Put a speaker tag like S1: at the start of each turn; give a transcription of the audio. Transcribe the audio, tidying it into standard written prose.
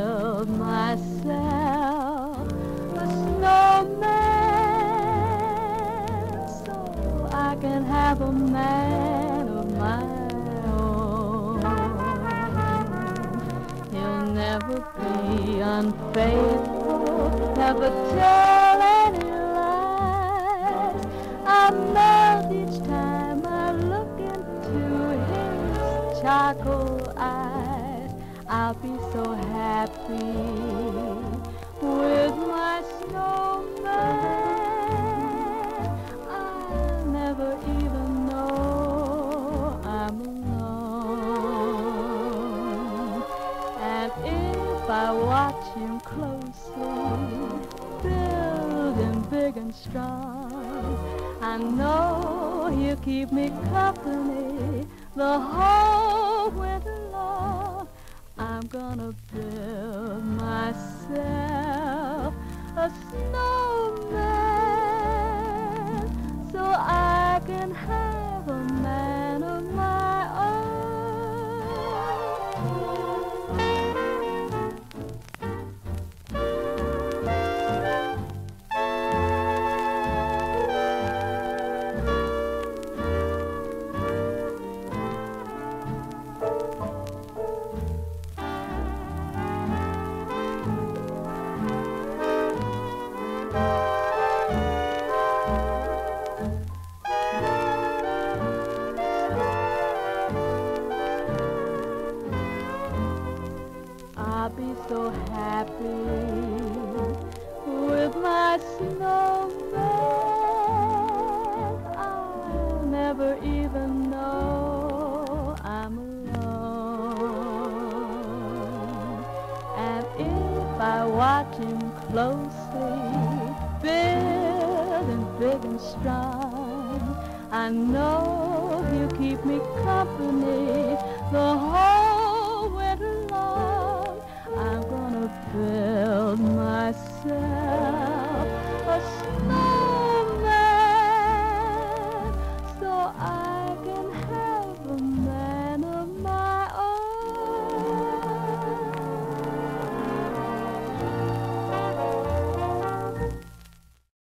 S1: build myself a snowman so I can have a man of my own. He'll never be unfaithful, never tell any lies. I melt each time I look into his charcoal eyes. I'll be so happy with my snowman. I'll never even know I'm alone. And if I watch him closely, building big and strong, I know he'll keep me company the whole winter long. I'm gonna build myself a snowman so I can have a man of my own. I'll be so happy with my snowman. I'll never even know I'm alone. And if I watch him closely, building big and strong, I know he'll keep me company the whole winter long. I'm gonna build myself